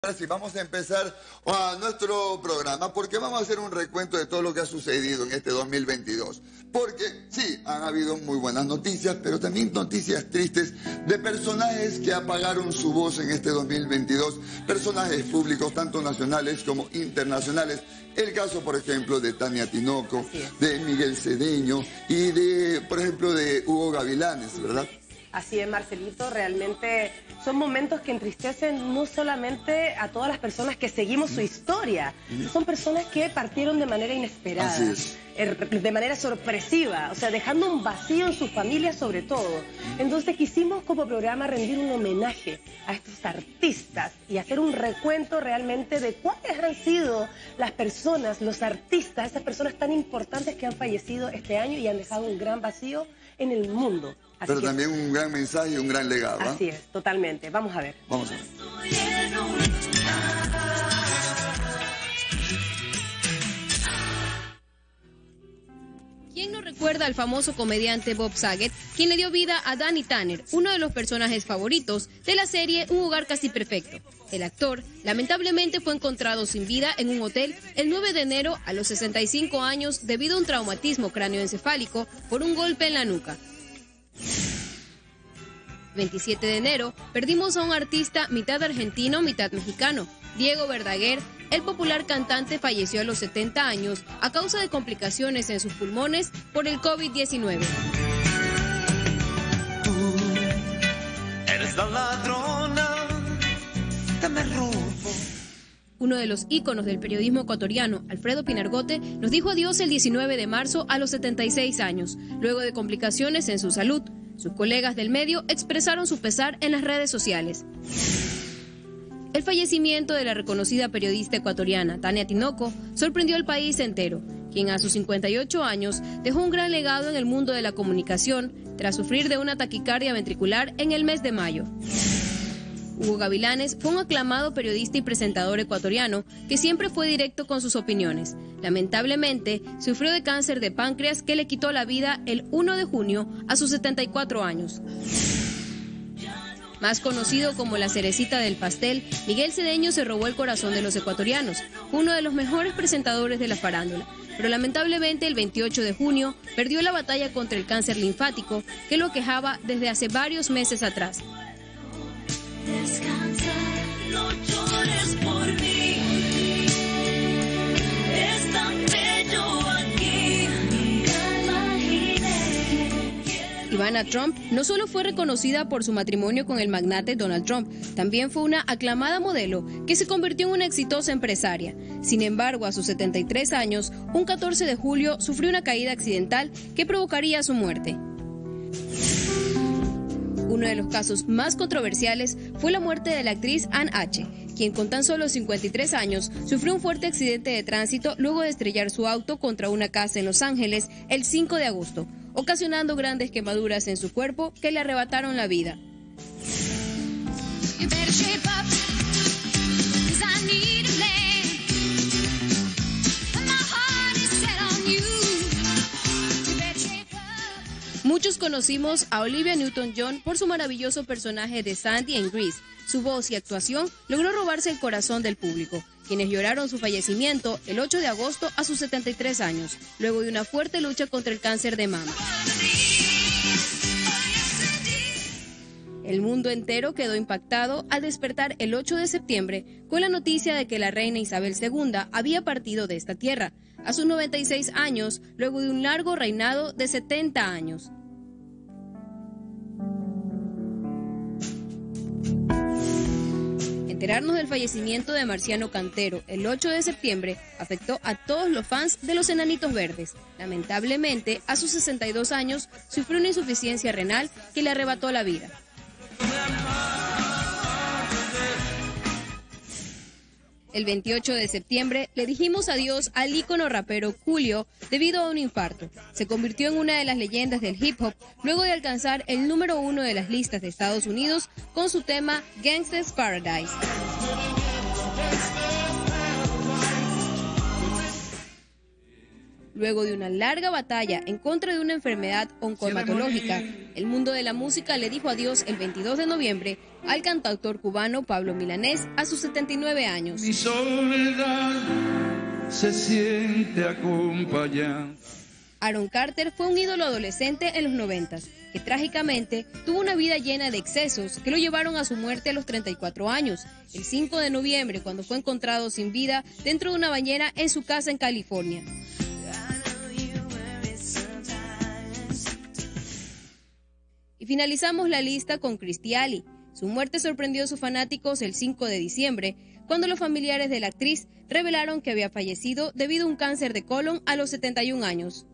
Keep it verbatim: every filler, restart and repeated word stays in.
Ahora sí, vamos a empezar a nuestro programa porque vamos a hacer un recuento de todo lo que ha sucedido en este dos mil veintidós. Porque sí, han habido muy buenas noticias, pero también noticias tristes de personajes que apagaron su voz en este dos mil veintidós, personajes públicos tanto nacionales como internacionales. El caso, por ejemplo, de Tania Tinoco, de Miguel Cedeño y de, por ejemplo, de Hugo Gavilanes, ¿verdad? Así es, Marcelito, realmente son momentos que entristecen no solamente a todas las personas que seguimos su historia, son personas que partieron de manera inesperada, Así es. de manera sorpresiva, o sea, dejando un vacío en sus familias sobre todo. Entonces quisimos como programa rendir un homenaje a estos artistas y hacer un recuento realmente de cuáles han sido las personas, los artistas, esas personas tan importantes que han fallecido este año y han dejado un gran vacío en el mundo. Así Pero que, también un gran mensaje y un gran legado. ¿eh? Así es, totalmente. Vamos a ver. Vamos a ver. ¿Quién no recuerda al famoso comediante Bob Saget, quien le dio vida a Danny Tanner, uno de los personajes favoritos de la serie Un Hogar Casi Perfecto? El actor, lamentablemente, fue encontrado sin vida en un hotel el nueve de enero a los sesenta y cinco años debido a un traumatismo cráneoencefálico por un golpe en la nuca. veintisiete de enero, perdimos a un artista mitad argentino, mitad mexicano, Diego Verdaguer. El popular cantante falleció a los setenta años a causa de complicaciones en sus pulmones por el COVID diecinueve. Tú eres la ladrona que me robó. Uno de los íconos del periodismo ecuatoriano, Alfredo Pinargote, nos dijo adiós el diecinueve de marzo a los setenta y seis años, luego de complicaciones en su salud. Sus colegas del medio expresaron su pesar en las redes sociales. El fallecimiento de la reconocida periodista ecuatoriana Tania Tinoco sorprendió al país entero, quien a sus cincuenta y ocho años dejó un gran legado en el mundo de la comunicación tras sufrir de una taquicardia ventricular en el mes de mayo. Hugo Gavilanes fue un aclamado periodista y presentador ecuatoriano que siempre fue directo con sus opiniones. Lamentablemente, sufrió de cáncer de páncreas que le quitó la vida el uno de junio a sus setenta y cuatro años. Más conocido como la cerecita del pastel, Miguel Cedeño se robó el corazón de los ecuatorianos. Fue uno de los mejores presentadores de la farándula, pero lamentablemente el veintiocho de junio perdió la batalla contra el cáncer linfático que lo aquejaba desde hace varios meses atrás. Descansa, no llores por mí. Es tan bello aquí. Ivana Trump no solo fue reconocida por su matrimonio con el magnate Donald Trump, también fue una aclamada modelo que se convirtió en una exitosa empresaria. Sin embargo, a sus setenta y tres años, un catorce de julio, sufrió una caída accidental que provocaría su muerte. Uno de los casos más controversiales fue la muerte de la actriz Anne H., quien con tan solo cincuenta y tres años sufrió un fuerte accidente de tránsito luego de estrellar su auto contra una casa en Los Ángeles el cinco de agosto, ocasionando grandes quemaduras en su cuerpo que le arrebataron la vida. Muchos conocimos a Olivia Newton-John por su maravilloso personaje de Sandy en Grease. Su voz y actuación logró robarse el corazón del público, quienes lloraron su fallecimiento el ocho de agosto a sus setenta y tres años, luego de una fuerte lucha contra el cáncer de mama. El mundo entero quedó impactado al despertar el ocho de septiembre con la noticia de que la reina Isabel segunda había partido de esta tierra, a sus noventa y seis años, luego de un largo reinado de setenta años. Enterarnos del fallecimiento de Marciano Cantero el ocho de septiembre afectó a todos los fans de los Enanitos Verdes. Lamentablemente, a sus sesenta y dos años, sufrió una insuficiencia renal que le arrebató la vida. El veintiocho de septiembre le dijimos adiós al ícono rapero Julio debido a un infarto. Se convirtió en una de las leyendas del hip hop luego de alcanzar el número uno de las listas de Estados Unidos con su tema Gangsta's Paradise. Luego de una larga batalla en contra de una enfermedad oncohematológica, el mundo de la música le dijo adiós el veintidós de noviembre al cantautor cubano Pablo Milanés a sus setenta y nueve años. Mi soledad se siente acompañada. Aaron Carter fue un ídolo adolescente en los noventas, que trágicamente tuvo una vida llena de excesos que lo llevaron a su muerte a los treinta y cuatro años, el cinco de noviembre, cuando fue encontrado sin vida dentro de una bañera en su casa en California. Y finalizamos la lista con Kirstie Alley. Su muerte sorprendió a sus fanáticos el cinco de diciembre, cuando los familiares de la actriz revelaron que había fallecido debido a un cáncer de colon a los setenta y un años.